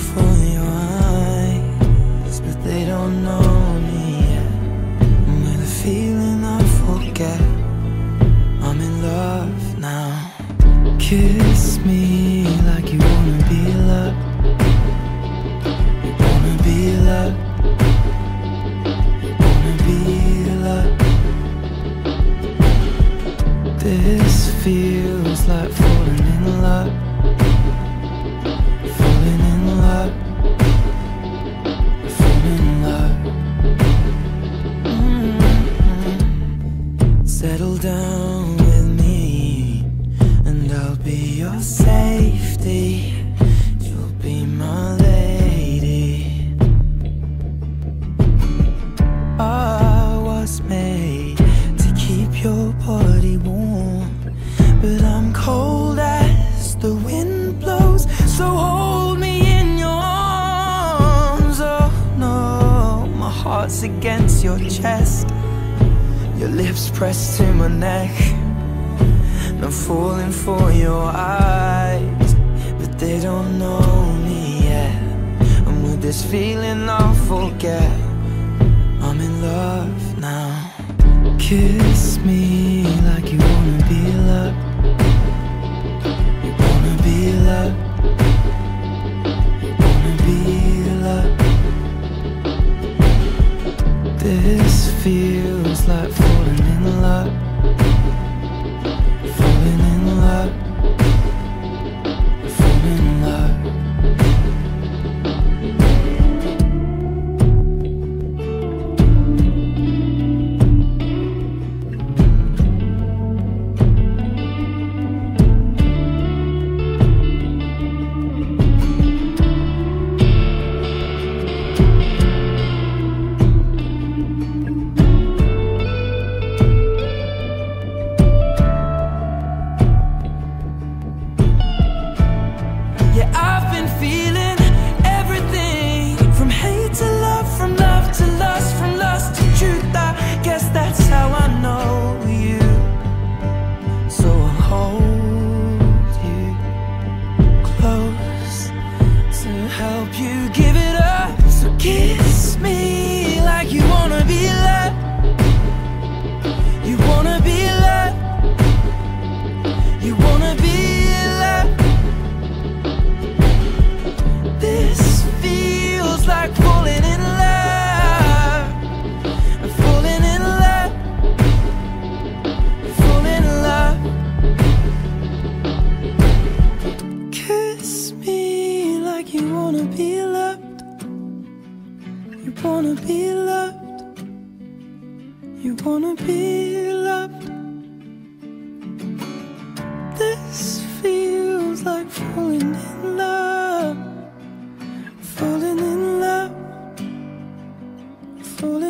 for your eyes, but they don't know me yet. And with a feeling I forget, I'm in love now. Kiss me like you wanna be loved. You wanna be loved. You wanna be loved. This feels like falling in love. Falling in love. Falling in love. Settle down with me, and I'll be your safety. You'll be my lady. I was made to keep your body warm, but I'm cold as the wind blows. So hold me in your arms. Oh no, my heart's against your chest. Your lips pressed to my neck. I'm falling for your eyes, but they don't know me yet. And with this feeling I'll forget, I'm in love now. Kiss me like you wanna be loved. You wanna be loved. You wanna be loved. This feels like falling in love. Falling in love. Falling in love. You wanna be loved. This feels like falling in love. Falling in love. Falling